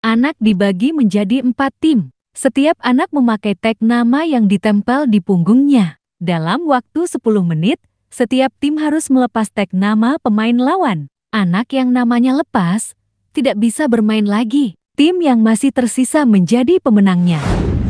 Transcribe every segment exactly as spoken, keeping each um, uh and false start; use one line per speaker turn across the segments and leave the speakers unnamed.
Anak dibagi menjadi empat tim. Setiap anak memakai tag nama yang ditempel di punggungnya. Dalam waktu sepuluh menit, setiap tim harus melepas tag nama pemain lawan. Anak yang namanya lepas, tidak bisa bermain lagi. Tim yang masih tersisa menjadi pemenangnya.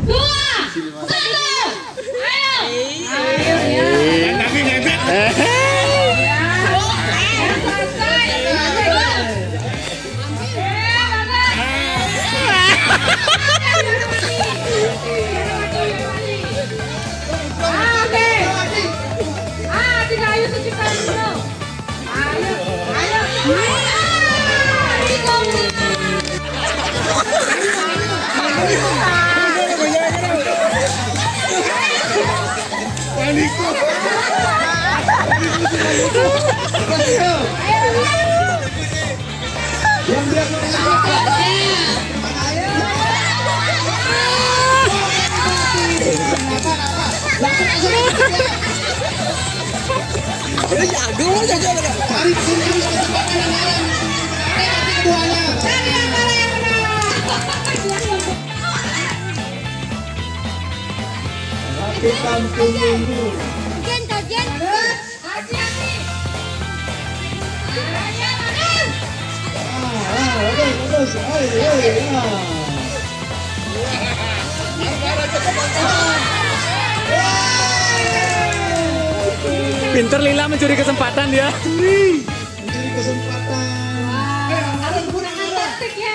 Pinter Lila mencuri kesempatan ya.
Mencuri kesempatan.
Harus menggunakan taktik ya.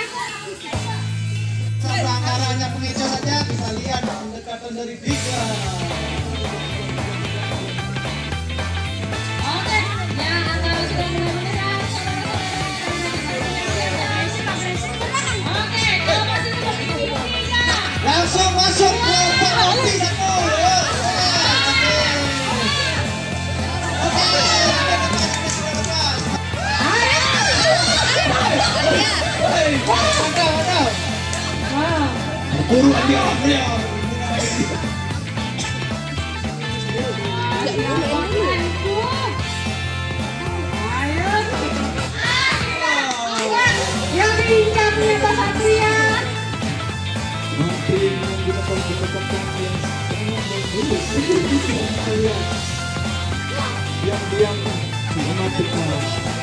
Sama arahnya pengecoh saja bisa lihat pendekatan dari Dika.
Oke, ya antara sudah mulai menyerang. Oke, kalau masih terus
Langsung masuk ke penalti satu. Buru dia dia.
yang diincar ternyata Satria.
Yang diam mematikan.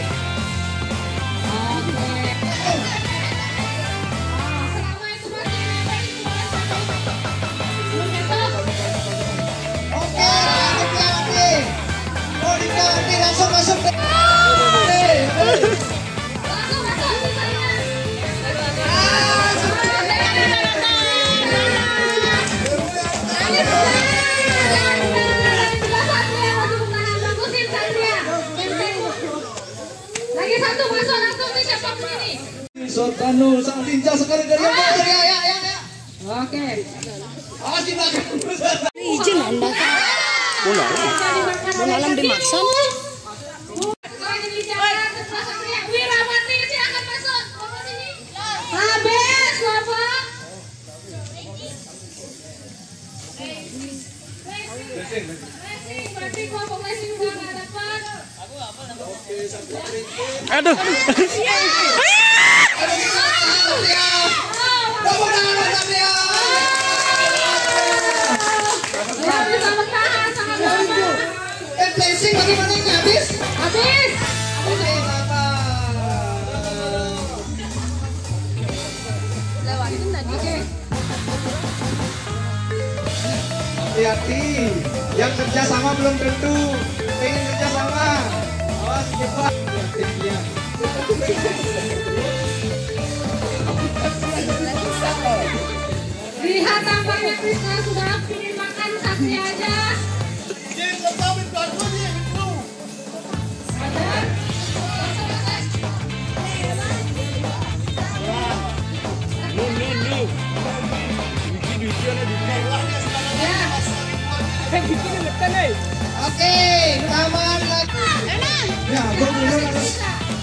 Lagi satu masuk langsung nih siapa ini?
Sultanul sang lincah sekali dari yang ya ya ya ya.
Oke.
Awas di belakang.
Izin Anda.
Bola.
Malam dimaksud.
Lagi bicara setelah Satria Wirawati silakan masuk. Ke sini. Habis Bapak. Racing, berarti kelompok racing udah nggak dapat.
Aduh.
Ya bisa bertahan sama Bapak.
Racing bagaimana ini habis?
Habis.
Lewatin tadi.
Oke.
Hati-hati, yang kerja sama belum tentu pengen kerja sama. Awas cepat. Ya.
Lihat tampaknya Krisna sudah ingin makan saksi aja. Sadar?
Oke, aman lagi. Ya, gue dulu harus.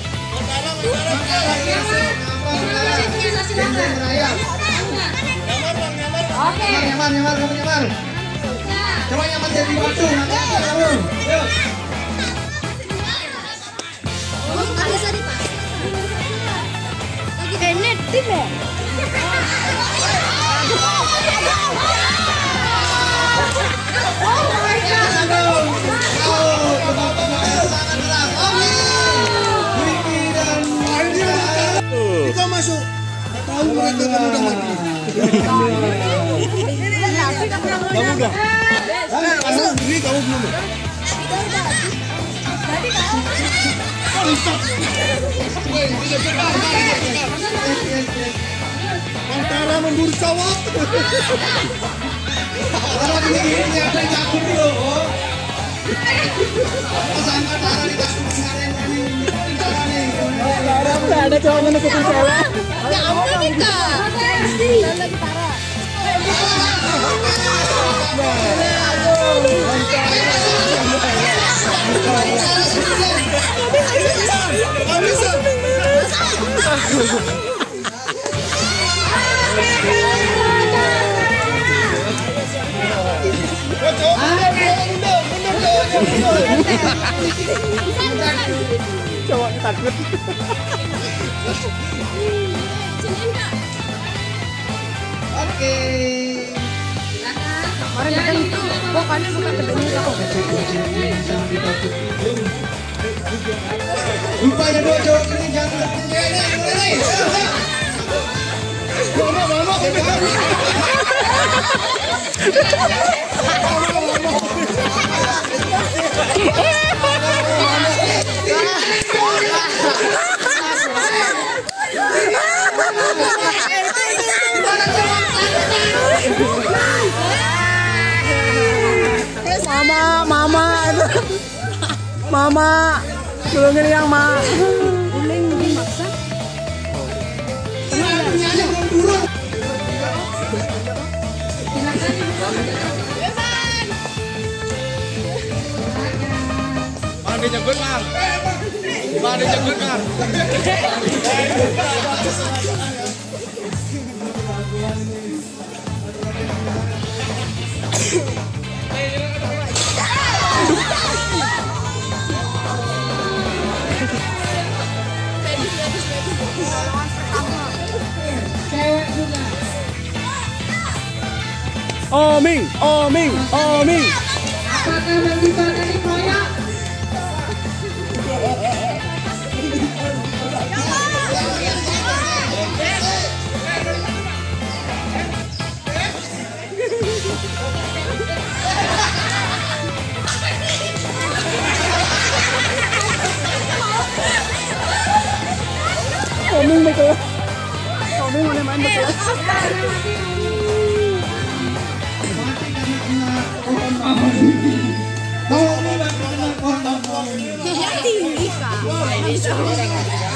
Oke.
Nyaman, nyaman, kamu nyaman. Coba nyaman jadi batu. Nanti aja kamu. Yuk.
Lagi net tim ya?
Kita masuk. Tahu mereka kan udah mati. Kamu udah? Kamu ini kamu belum? Antara memburu cowok.
Kalau begini ada campur dulu. Sangka cara dicampur kalian ini.
Ada cowoknya nutupin cewek.
Ya ampun kita. Lagi Tara.
Cowoknya takut.
Oke.
Kemarin kan pokoknya bukan kedengin kau.
Rupanya dua cowok ini jangan ini ini. Mama mama.
Mama, mama, mama, tolongin yang ma.
Uling dimaksa.
Mana jemput Kang? Mana jemput Kang?
Oming, oming, oming.
Apakah melanjutkan dari proyek?
Oming betul. Oming mana main betul.
Mau mau mau mau mau.
Tinggi kak.